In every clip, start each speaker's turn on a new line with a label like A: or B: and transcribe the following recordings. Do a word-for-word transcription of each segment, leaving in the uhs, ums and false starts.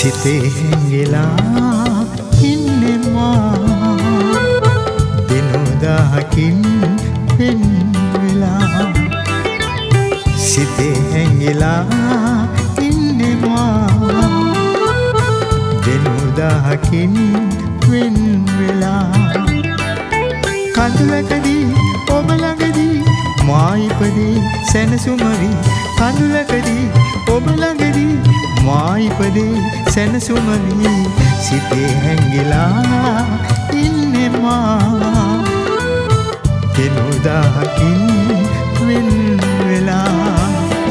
A: සිතේ හැංගිලා ඉන්නේ මා දිනෝදාකින් වෙන් වෙලා සිතේ හැංගිලා ඉන්නේ මා දිනෝදාකින් වෙන් වෙලා කඳුලකදී ඔබ ළඟදී මා ඉපදී සැනසුමවි කඳුලකදී ඔබ ළඟදී මා ඉපදී සැනසුමවි සිතේ හැංගිලා ඉන්නේ මා දිනෝදාකින් වෙන් වෙලා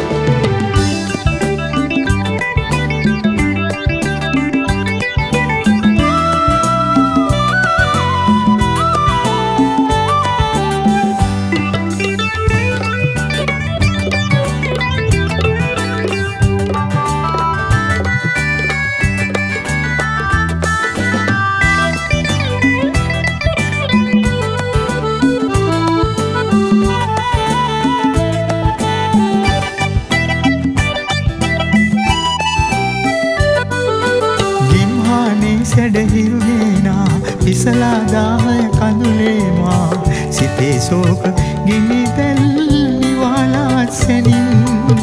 A: සැඩහිරුගේනා පිසලා දාහය කඳුලේ මා සිතේ සෝක ගිනි දැල් නිවාලා සැනින්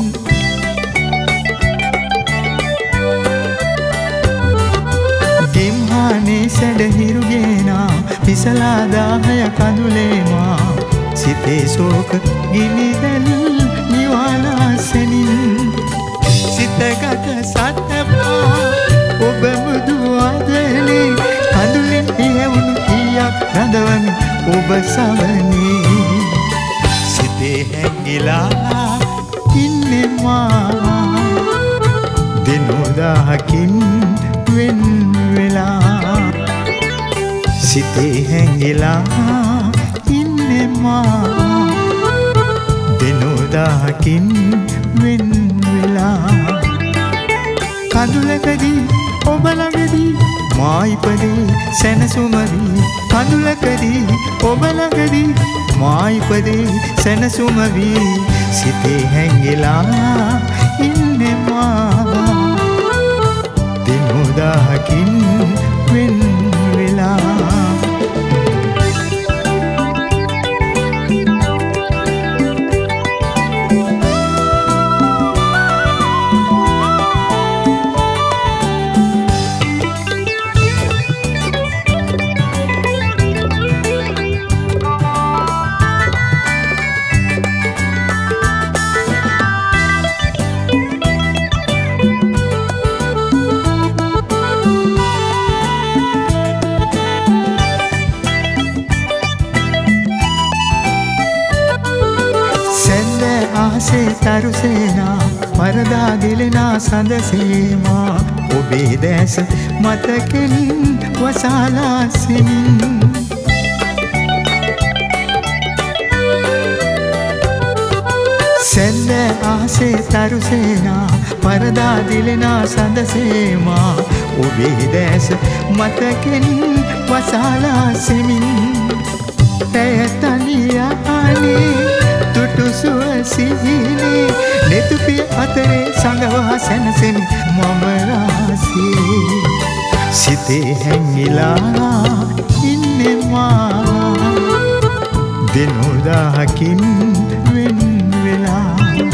A: ගිම්හානේ සැඩහිරුගේනා පිසලා දාහය කඳුලේ මා සිතේ සෝක ගිනි දැල් නිවාලා සැනින් සිතගත සතපා ඔබ මුදු ආදලේ කඳුලෙන් පියවුණු කීයක් රඳවමි ඔබ සවනේ සිතේ හැංගිලා ඉන්නේ මා දිනෝදාකින් වෙන් වෙලා සිතේ හැංගිලා ඉන්නේ මා දිනෝදාකින් වෙන් වෙලා කඳුලකදී ඔබ ළඟදී මා ඉපදී සැනසුමවි කඳුලකදී ඔබ ළඟදී මා ඉපදී සැනසුමවි සිතේ හැංගිලා ඉන්නේ මා දිනෝදාකින් වෙන් වෙලා ආසේ තරුසේනා පරදා දිලෙනා සඳසේමා ඔබේ දැස මතකෙන් වසාලා සිමින් සැන්ද ආසේ තරුසේනා පරදා දිලෙනා සඳසේමා ඔබේ දැස මතකෙන් වසාලා සිමින් පැයතනියානේ තුටුසුව සිහිනේ නෙතුපිය අතරේ සඟවා සැනසෙමි මම රාසේ සිතේ හැංගිලා ඉන්නේ මා දිනෝදාකින් වෙන් වෙලා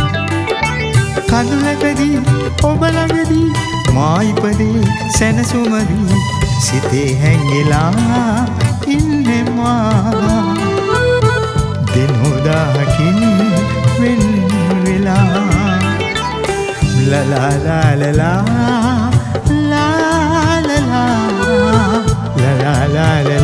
A: කඳුලකදී ඔබ ළඟදී මා ඉපදී සැනසුමවි සිතේ හැංගිලා ඉන්නේ මා දිනෝදාකින් වෙන් වෙලා ලා ලා ලා ලා ලා ලා ලා ලා ලා ලා